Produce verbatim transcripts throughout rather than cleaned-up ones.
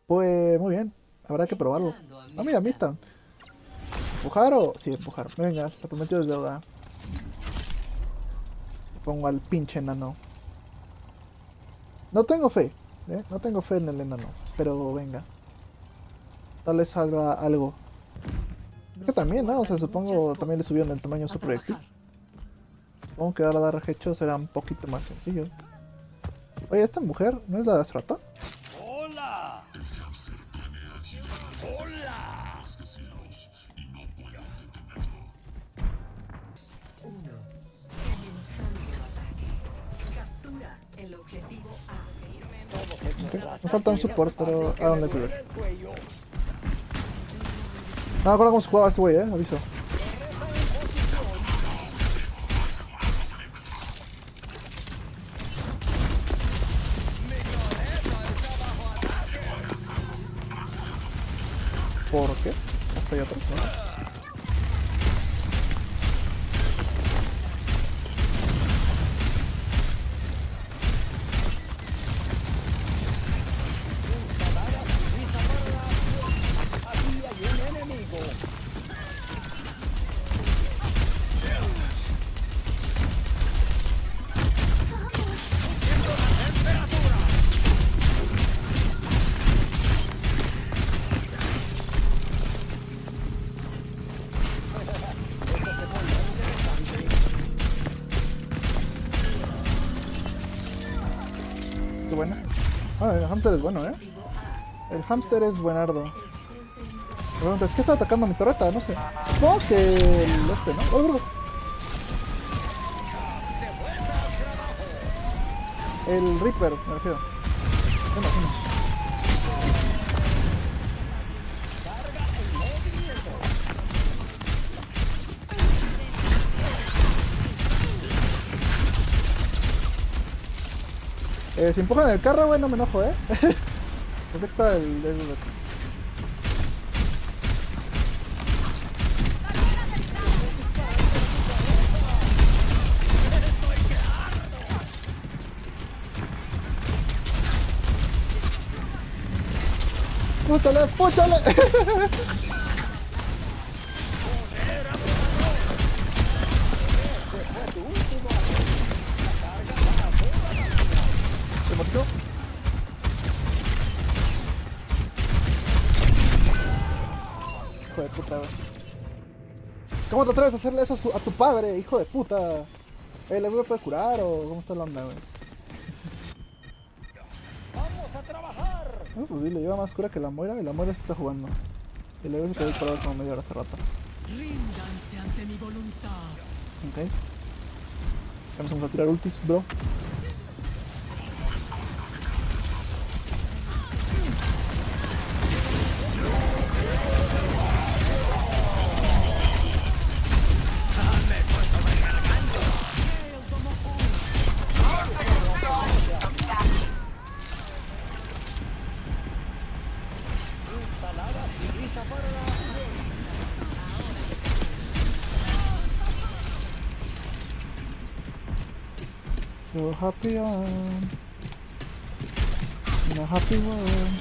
Pues muy bien, habrá que probarlo. Ah, mira, Mista. ¿Empujar o...? Sí, empujar. Venga, lo prometido es deuda. Pongo al pinche enano. No tengo fe, ¿eh? No tengo fe en el enano. Pero venga. Tal vez salga algo. Que también, ¿no? O sea, supongo también le subieron el tamaño a su proyectil. Supongo que ahora dar hecho será un poquito más sencillo. Oye, ¿esta mujer no es la de hace rato? ¡Hola! ¡Hola! Captura el objetivo A. Okay. Me falta un support, pero I don't let you ver. No me acuerdo cómo se jugaba este güey, eh, aviso. ¿Por qué? Hasta allá atrás, ¿no? Qué buena. Ah, el hamster es bueno, eh. El hamster es buenardo. Me preguntas, ¿qué está atacando a mi torreta? No sé. No, que el este, ¿no? ¡Oh, bro! El Reaper, me refiero. ¿Qué más? Eh, si empujan el carro, güey, no me enojo, eh. Perfecta el, el, el... ¡Púchale, púchale! ¿Se murió? Hijo de puta, güey. ¿Cómo te atreves a hacerle eso a, su, a tu padre, hijo de puta? Eh, ¿le puede curar o cómo está la onda, güey? ¡Vamos a trabajar! No es posible, lleva más cura que la Moira y la Moira está jugando. Y le voy a quedar parado como media hora hace rato. Ríndanse ante mi voluntad. Ok. Vamos a tirar ultis, bro. So happy on in a happy world.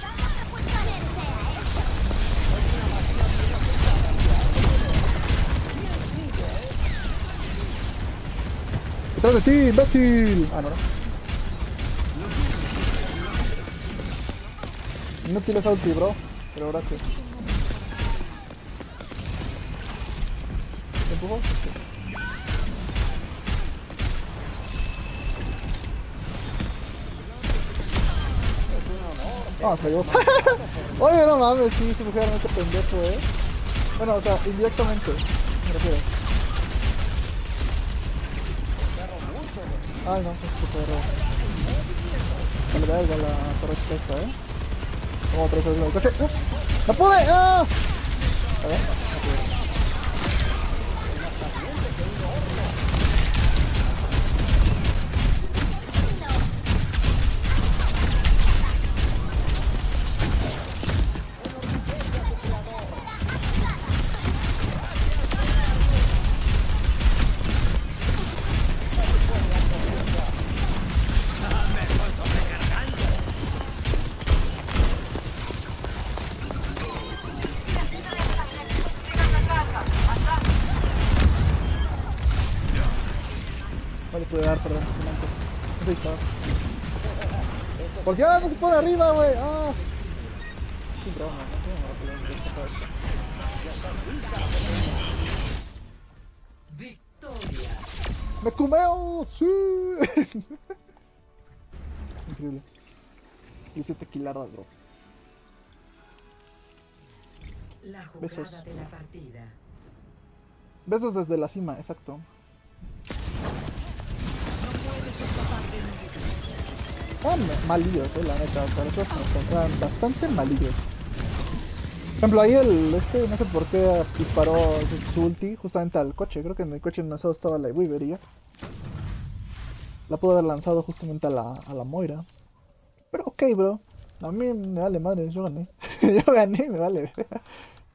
¡Detrás de ti, imbécil! Ah, no, no. Inútil es ulti, bro. Pero gracias. ¿Te empujo? Sí. Ah, falló. Oye, no mames, sí, se me quedaron este pendejo, eh. Bueno, o sea, indirectamente, me refiero. Ay, no, es que perro. Vale, verga la torreta esta, eh. Como otra vez el coche. ¡No! ¡No pude! ¡Ah! A ver, no pude. pude dar, perdón. No te disparas. ¿Por qué no se pone arriba, güey? ¡Ah! Qué broma, no tengo nada que Victoria. ¡Me comeo! ¡Sí! Increíble. diecisiete kilardas, bro. La jugada Besos. de la partida. Besos desde la cima, exacto. Ah, malillos, eh, la neta. Para esos nos encuentran bastante malillos. Por ejemplo, ahí el este, no sé por qué disparó su, su ulti justamente al coche. Creo que en el coche enlazado estaba la Weaver y ya. La pudo haber lanzado justamente a la, a la Moira. Pero ok, bro. A mí me vale madre, yo gané. Yo gané, me vale.